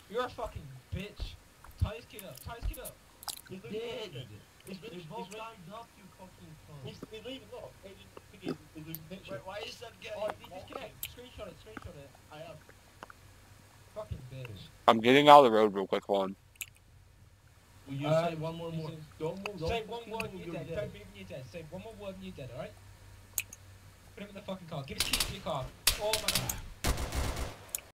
You're a fucking bitch. Tie his kid up. Tie his kid up. He's Dead. He's both timed up, you fucking cunt. He's leaving, look. He's losing picture. Wait, why is that getting... Oh, disconnect. Screenshot it. Screenshot it. I am. Fucking bitch. I'm getting out of the road real quick, one. Will you say one more? Don't move. Say Don't one fucking word and move, you're dead. Don't move and you're dead. Say one more word and you're dead, alright? Put him in the fucking car. Give his keys to your car. Oh my god.